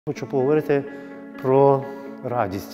Хочу поговорити про радість.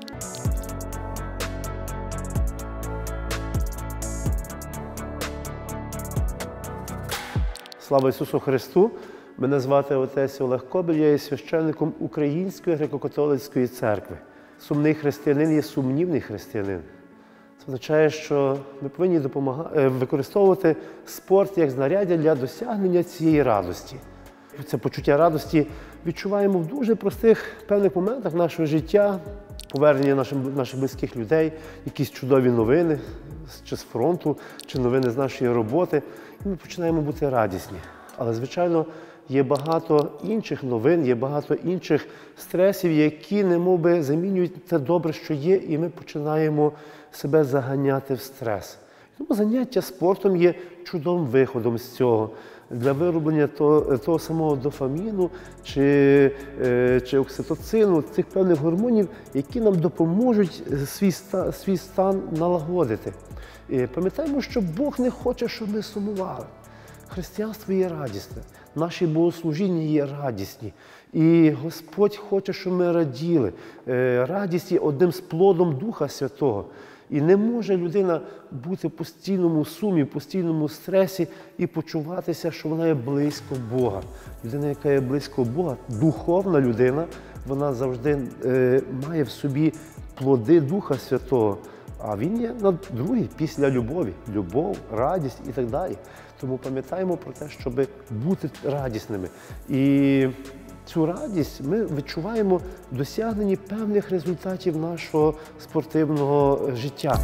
Слава Ісусу Христу! Мене звати отець Олег Кобель, я є священником Української греко-католицької церкви. Сумний християнин є сумнівний християнин. Це означає, що ми повинні використовувати спорт як знаряддя для досягнення цієї радості. Це почуття радості відчуваємо в дуже простих певних моментах нашого життя, повернення наших близьких людей, якісь чудові новини, чи з фронту, чи новини з нашої роботи. І ми починаємо бути радісні. Але, звичайно, є багато інших новин, є багато інших стресів, які немовби замінюють те добре, що є, і ми починаємо себе заганяти в стрес. Тому заняття спортом є чудовим виходом з цього. Для вироблення того самого дофаміну чи окситоцину, цих певних гормонів, які нам допоможуть свій стан налагодити. І пам'ятаємо, що Бог не хоче, щоб ми сумували. Християнство є радісне, наші богослужіння є радісні. І Господь хоче, щоб ми раділи. Радість є одним з плодом Духа Святого. І не може людина бути в постійному сумі, в постійному стресі і почуватися, що вона є близько Бога. Людина, яка є близько Бога, духовна людина, вона завжди має в собі плоди Духа Святого. А він є на другий, після любові. Любов, радість і так далі. Тому пам'ятаємо про те, щоб бути радісними. І цю радість ми відчуваємо в досягненні певних результатів нашого спортивного життя.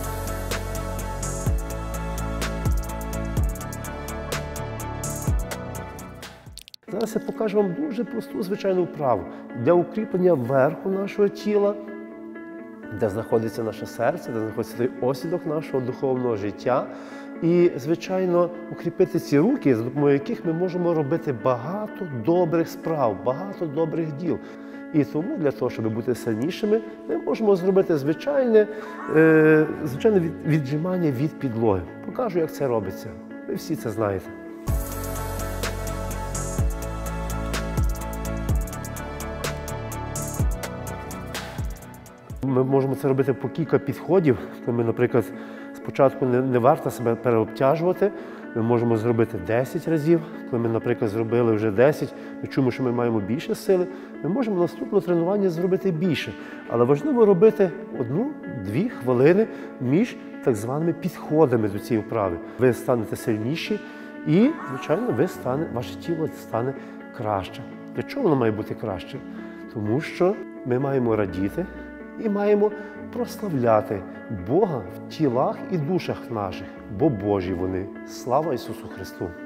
Зараз я покажу вам дуже просту звичайну вправу для укріплення верху нашого тіла, де знаходиться наше серце, де знаходиться той осідок нашого духовного життя. І, звичайно, укріпити ці руки, за допомогою яких ми можемо робити багато добрих справ, багато добрих діл. І тому, для того, щоб бути сильнішими, ми можемо зробити звичайне віджимання від підлоги. Покажу, як це робиться. Ви всі це знаєте. Ми можемо це робити по кілька підходів. Ми, наприклад, спочатку не варто себе переобтяжувати. Ми можемо зробити 10 разів. Коли ми, наприклад, зробили вже 10, ми чуємо, що ми маємо більше сили, ми можемо наступне тренування зробити більше. Але важливо робити 1-2 хвилини між так званими підходами до цієї вправи. Ви станете сильніші і, звичайно, ваше тіло стане краще. Для чого воно має бути краще? Тому що ми маємо радіти і маємо прославляти Бога в тілах і душах наших, бо Божі вони. Слава Ісусу Христу!